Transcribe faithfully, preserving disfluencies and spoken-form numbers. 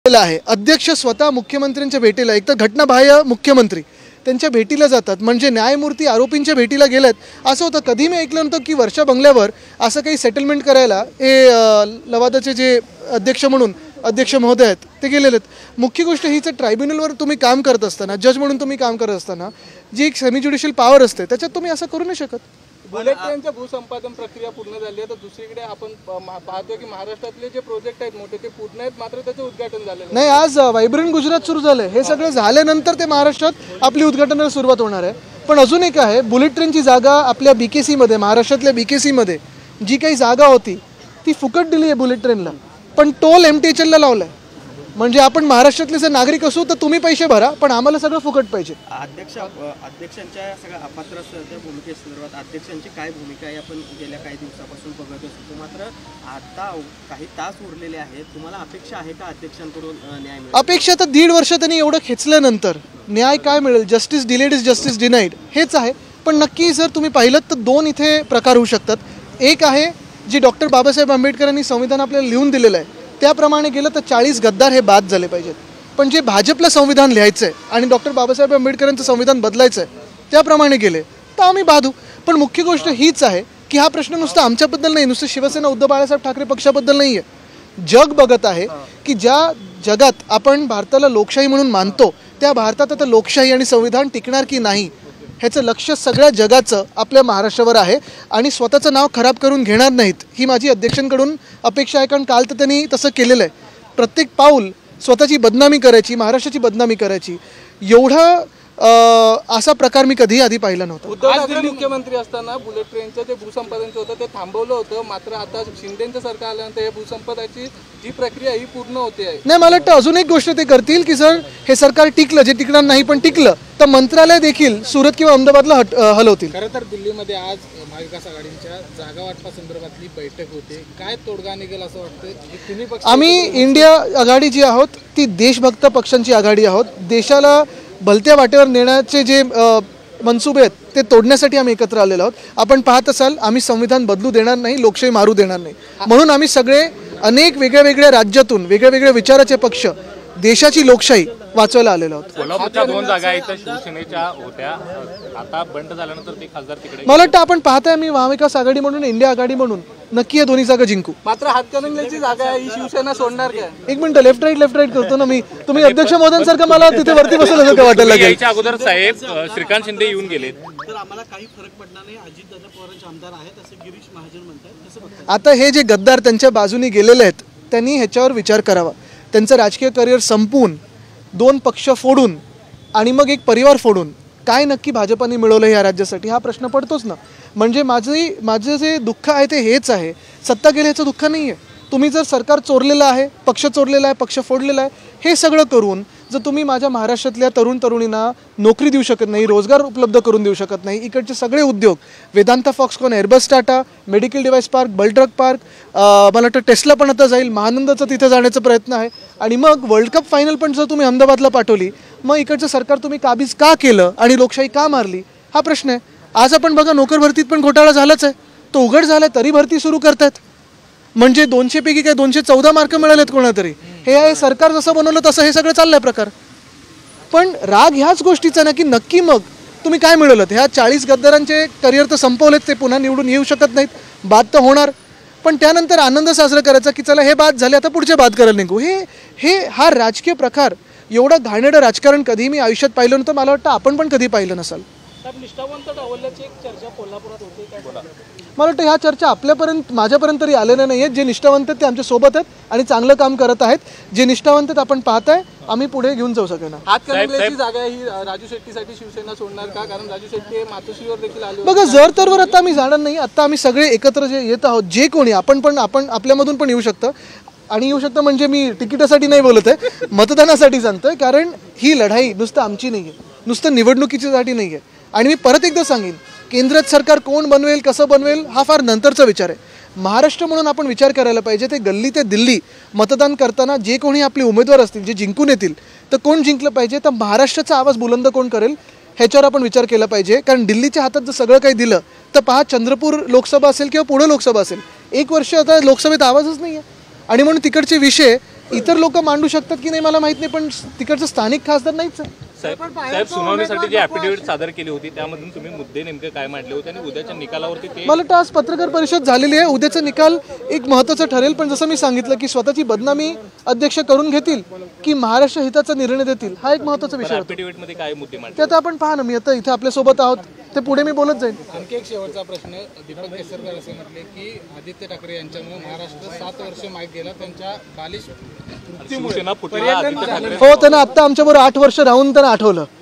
आहे अध्यक्ष स्वतः मुख्यमंत्र्यांच्या भेटीला एक तर घटनाबाह्य मुख्यमंत्री त्यांच्या भेटीला जातात म्हणजे न्यायमूर्ती आरोपींच्या भेटीला गेलेत असं होतं। कधी मी ऐकलं नव्हतं की वर्षा बंगल्यावर असं काही सेटलमेंट करायला हे लवादाचे जे अध्यक्ष म्हणून अध्यक्ष महोदय आहेत ते गेलेले आहेत। मुख्य गोष्ट हीच ट्रायब्युनलवर तुम्ही काम करत असताना जज म्हणून तुम्ही काम करत असताना जी एक सेमी ज्युडिशियल पॉवर असते त्याच्यात तुम्ही असं करू नाही शकत। बुलेट ट्रेनच्या भूसंपादन प्रक्रिया पूर्ण झाली आहे तर दुसरीकडे आपण पाहतोय की महाराष्ट्रातले जे प्रोजेक्ट आहेत मोठे ते पूर्ण आहेत मात्र त्याचे उद्घाटन झालेलं नाही। आज व्हायब्रंट गुजरात सुरू झालं हे सगळं झाल्यानंतर ते महाराष्ट्रात आपली उद्घाटनाला सुरुवात होणार आहे। पण अजून एक आहे बुलेट ट्रेनची जागा आपल्या बीकेसी मध्ये महाराष्ट्रातल्या बीकेसी मध्ये जी काही जागा होती ती फुकट दिली आहे बुलेट ट्रेनला पण टोल एमटीएचएलला लावलाय म्हणजे आपण महाराष्ट्रातले जर नागरिक असू तर तुम्ही पैसे भरा पण आम्हाला सगळं फुकट पाहिजे। अध्यक्ष अध्यक्षांच्या सगळ्या अपात्रतेच्या भूमिकेसंदर्भात अध्यक्षांची काय भूमिका आहे आपण गेल्या काही दिवसापासून बघत असतो मात्र आता काही तास उरलेले आहेत तुम्हाला अपेक्षा आहे का अध्यक्षांकडून न्याय मिळेल? अपेक्षा तर दीड वर्ष त्यांनी एवढं खेचल्यानंतर न्याय काय मिळेल? Justice delayed is justice denied हेच आहे। पण नक्की जर तुम्ही पाहिलं तर दोन इथे प्रकार होऊ शकतात। एक आहे जी डॉक्टर बाबासाहेब आंबेडकरांनी संविधान आपल्याला लिहून दिलेलं आहे त्याप्रमाणे गेलं तर चाळीस गद्दार हे बाद झाले पाहिजेत। पण जे भाजपला संविधान लिहायचं आहे आणि डॉक्टर बाबासाहेब आंबेडकरांचं संविधान बदलायचं आहे त्याप्रमाणे गेले तर आम्ही बाधू। पण मुख्य गोष्ट हीच आहे की हा प्रश्न नुसता आमच्याबद्दल नाही नुसतं शिवसेना उद्धव बाळासाहेब ठाकरे पक्षाबद्दल नाही आहे। जग बघत आहे की ज्या जगात आपण भारताला लोकशाही म्हणून मानतो त्या भारतात आता लोकशाही आणि संविधान टिकणार की नाही ह्याचं लक्ष सगळ्या जगाचं आपल्या महाराष्ट्रावर आहे आणि स्वतःचं नाव खराब करून घेणार नाहीत ही माझी अध्यक्षांकडून अपेक्षा आहे। कारण काल तर त्यांनी तसं केलेलं आहे। प्रत्येक पाऊल स्वतःची बदनामी करायची महाराष्ट्राची बदनामी करायची एवढा असा प्रकार मी कधीही आधी पाहिला नव्हता। उद्धव ठाकरे मुख्यमंत्री असताना बुलेट ट्रेनचं जे भूसंपादन होतं ते थांबवलं होतं मात्र आता शिंदेचं सरकार आल्यानंतर या भूसंपादनाची जी प्रक्रिया ही पूर्ण होते आहे। नाही मला वाटतं अजून एक गोष्ट ते करतील की जर हे सरकार टिकलं जे टिकणार नाही पण टिकलं तर मंत्रालय देखील सुरत किंवा अहमदाबादला हट हलवतील। खरं तर दिल्लीमध्ये आज महाविकास आघाडीच्या जागा वाटपासंदर्भातली बैठक होते काय तोडगा निघेल असं वाटतं? तिन्ही पक्ष आम्ही इंडिया आघाडी जी आहोत ती देशभक्त पक्षांची आघाडी आहोत। देशाला भलत्या वाटेवर नेण्याचे जे मनसुबे आहेत ते तोडण्यासाठी आम्ही एकत्र आलेलो आहोत। आपण पाहत असाल आम्ही संविधान बदलू देणार नाही लोकशाही मारू देणार नाही म्हणून आम्ही सगळे अनेक वेगळ्या वेगळ्या राज्यातून वेगळ्या वेगळ्या विचाराचे पक्ष देशाची लोकशाही वाचवायला आलेलो आहोत। कोल्हापूरच्या दोन जागा इथं शिवसेनेच्या होत्या आता बंड झाल्यानंतर ते खासदार तिकडे मला वाटतं आपण पाहताय मी महाविकास आघाडी म्हणून इंडिया आघाडी म्हणून नक्की या दोन्ही जागा जिंकू। मात्र हातकणंगलेची जागा आहे ही शिवसेना सोडणार काय? एक minute left right left right करतो ना मी तुम्ही अध्यक्ष महोदयांसारखं मला तिथे वरती बसवलं का वाटायला लागेल? याच्या अगोदर साहेब श्रीकांत शिंदे येऊन गेलेत तर आम्हाला काही फरक पडणार नाही अजितदादा पवारांचे आमदार आहेत असं गिरीश महाजन म्हणतात कसं बघतात? आता हे जे गद्दार त्यांच्या बाजूने गेलेले आहेत त्यांनी ह्याच्यावर विचार करावा। त्यांचं राजकीय करिअर संपवून दोन पक्ष फोडून आणि मग एक परिवार फोडून काय नक्की भाजपाने मिळवलं या राज्यासाठी हा प्रश्न पडतोच ना। म्हणजे माझी माझं जे दुःख आहे ते हेच आहे सत्ता गेल्याचं दुःख नाही आहे। तुम्ही जर सरकार चोरलेलं आहे पक्ष चोरलेला आहे पक्ष फोडलेला आहे हे सगळं करून जर तुम्ही माझ्या महाराष्ट्रातल्या तरुण तरुणींना नोकरी देऊ शकत नाही रोजगार उपलब्ध करून देऊ शकत नाही इकडचे सगळे उद्योग Vedanta Foxconn Airbus Tata medical device park bulk drug park मला वाटतं टेस्ला पण आता जाईल महानंदाचा तिथे जाण्याचा प्रयत्न आहे आणि मग वर्ल्ड कप फायनल पण जर तुम्ही अहमदाबादला पाठवली मग इकडचं सरकार तुम्ही काबीज का केलं आणि लोकशाही का मारली हा प्रश्न आहे। आज आपण बघा नोकर भरतीत पण घोटाळा झालाच आहे तो उघड झालाय तरी भरती सुरू करतात म्हणजे दोनशे पैकी काय दोनशे चौदा मार्क मिळालेत कोणातरी हे आहे सरकार जसं बनवलं तसं हे सगळं चाललंय प्रकार। पण राग ह्याच गोष्टीचा ना की नक्की मग तुम्ही काय मिळवलं ह्या चाळीस गद्दारांचे करिअर तर संपवलेत ते पुन्हा निवडून येऊ शकत नाहीत बाद तर होणार पण त्यानंतर आनंद साजरा करायचा की चला हे बाद झाले आता पुढचे बाद करायला निघू हे हे हा राजकीय प्रकार एवढं घाणेरडं राजकारण कधी मी आयुष्यात पाहिलं नव्हतं मला वाटतं आपण पण कधी पाहिलं नसाल। निष्ठावंत डावलल्याची एक चर्चा कोल्हापुरात होते काय? मला वाटतं ह्या चर्चा आपल्यापर्यंत माझ्यापर्यंत तरी आलेल्या नाही आहेत। जे निष्ठावंत आहेत ते आमच्या सोबत आहेत आणि चांगलं काम करत आहेत जे निष्ठावंत आहेत आपण पाहताय आम्ही पुढे घेऊन जाऊ सगळ्यांना। हातकणंगलेची जागा ही राजू शेट्टीसाठी शिवसेना सोडणार का? कारण राजू शेट्टी मातोश्रीवर देखील आले बघा जर तरवर आता आम्ही जाणार नाही। आता आम्ही सगळे एकत्र जे येत आहोत जे कोणी आपण पण आपण आपल्यामधून पण येऊ शकतं आणि येऊ शकतं म्हणजे मी तिकिटासाठी नाही बोलत आहे मतदानासाठी सांगतोय कारण ही लढाई नुसतं आमची नाही आहे नुसतं निवडणुकीच्यासाठी नाही आहे। आणि मी परत एकदा सांगेन केंद्रात सरकार कोण बनवेल कसं बनवेल हा फार नंतरचा विचार आहे। महाराष्ट्र म्हणून आपण विचार करायला पाहिजे ते गल्ली ते दिल्ली मतदान करताना जे कोणी आपले उमेदवार असतील जे जिंकून येतील तर कोण जिंकलं पाहिजे तर महाराष्ट्राचा आवाज बुलंद कोण करेल ह्याच्यावर आपण विचार केला पाहिजे। कारण दिल्लीच्या हातात जर सगळं काही दिलं तर पहा चंद्रपूर लोकसभा असेल किंवा पुणे लोकसभा असेल एक वर्ष आता लोकसभेत आवाजच नाही आहे आणि म्हणून तिकडचे विषय इतर लोक मांडू शकतात की नाही मला माहित नाही, पण तिकडचं स्थानिक खासदार नाहीच आहे. साहेब साहेब सुनावणीसाठी जी ॲफिडेव्हिट सादर केली होती त्यामधून तुम्ही मुद्दे नेमके काय मांडले होते आणि उद्याच्या निकालावरती ते मला वाटतं आज पत्रकार परिषद झालेली आहे, उद्याचा निकाल एक महत्त्वाचा ठरेल. पण जसं मी सांगितलं की स्वतःची बदनामी अध्यक्ष करून घेतील की महाराष्ट्र हिताचा निर्णय देतील, हा एक महत्त्वाचा विषय होता. ॲफिडेव्हिटमध्ये काय मुद्दे मांडले? ते आता आपण पहा ना, मी आता इथे आपल्यासोबत आहोत, ते पुढे मी बोलत जाईन. आणखी एक शेवटचा प्रश्न. दीपक केसरकर असे म्हटले की आदित्य ठाकरे यांच्यामुळे महाराष्ट्र सात वर्ष मागे गेला, त्यांच्या बालिश शिवसेना फुटला आदित्य ठाकरे हो, त्यांना आत्ता आमच्याबरोबर आठ वर्ष राहून त्यांना आठवलं.